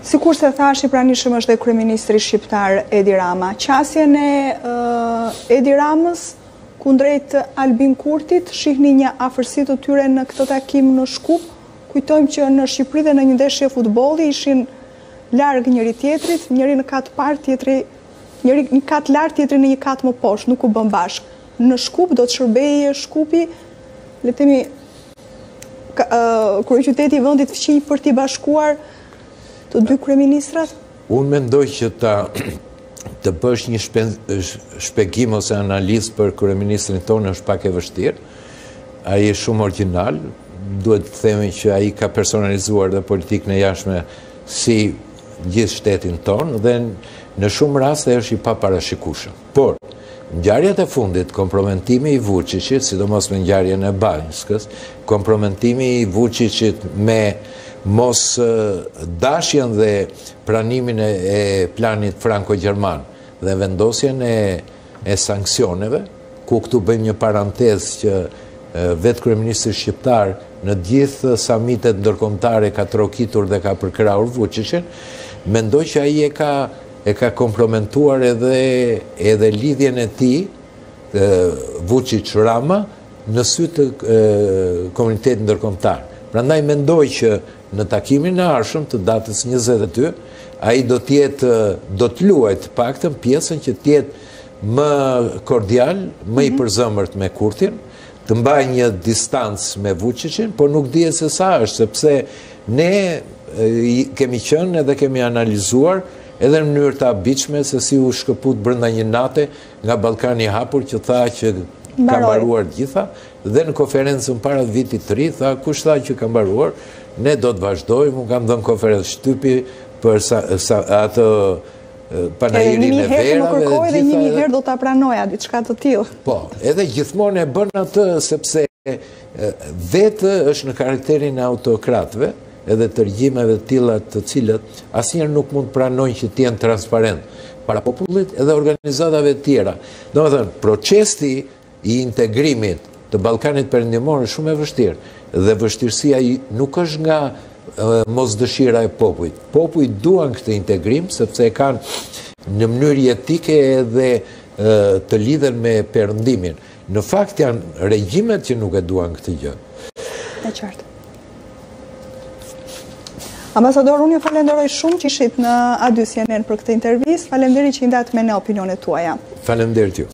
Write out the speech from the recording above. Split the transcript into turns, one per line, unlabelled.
Sikur se thash, i pranishëm është dhe kryeministri shqiptar Edi Rama. Qasjen e Edi Ramës kundrejt Albin Kurtit, shihni një afërsi të tyre në këtë takim në Shkup. Kujtojmë që në Shqipëri dhe në një ndeshje futbolli ishin larg njëri tjetrit, njëri në kat par, njëri në kat lart, tjetri në një kat më poshtë, nuk u bën bashkë. Në Shkup do të shërbejë Shkupi, le të themi, kryeqyteti i vendit fqinj për t'i bashkuar të dy kryeministrat?
Unë mendoj që të bësh një shpjegim ose analizë për kryeministrin tonë është pak e vështirë. Ai është shumë origjinal, duhet të themi që ai ka personalizuar dhe politikën e jashtme si gjithë shtetin tonë dhe në shumë raste është i paparashikueshëm. Por ngjarjet e fundit, kompromitimi i Vučićit, sidomos me ngjarjen e Banjskës, kompromitimi i Vučićit me mos dashjen dhe pranimin e planit franko-gjerman dhe vendosjen e sanksioneve, ku këtu bëjmë një parantezë që vetë kryeministri shqiptar në gjithë samitet ndërkombëtare ka trokitur dhe ka përkrahur Vučićin, mendoj që ai e ka kompromentuar edhe lidhjen e tij Vučić-Rama në sy të komunitetit ndërkombëtar. Prandaj mendoj që në takimin e ardhshëm të datës 22, ai do të luajë të paktën pjesën që të jetë më kordial, më i përzemërt me Kurtin, të mbajë një distancë me Vučićin, por nuk dihet se sa është, sepse ne kemi qenë edhe kemi analizuar edhe në mënyrë të habitshme se si u shkëput brenda një nate nga Ballkani i hapur që tha që ka mbaruar gjitha, dhe në konferencën para vitit të ri tha kush tha që ka mbaruar, ne do të vazhdojmë, unë kam dhënë konferencë shtypi për atë panajirin e verave.
Dhe një herë do ta pranoja diçka të tillë.
Po, edhe gjithmonë e bën atë sepse vetë është në karakterin e autokratëve, edhe të regjimeve të tilla të cilët asnjëherë nuk mund të pranojnë që të jenë transparent para popullit edhe organizatave të tjera. Domethënë, procesi i integrimit të Ballkanit Perëndimor është shumë e vështirë dhe vështirësia nuk është nga mosdëshira e popujt. Popujt duan këtë integrim sepse e kanë në mënyrë jetike edhe të lidhen me perëndimin. Në fakt janë regjimet që nuk e duan këtë gjë.
E qartë. Ambasador, unë ju falenderoj shumë që ishit në A2 CNN për këtë intervistë. Faleminderit që i ndat me ne opinionet tuaja.
Faleminderit ju.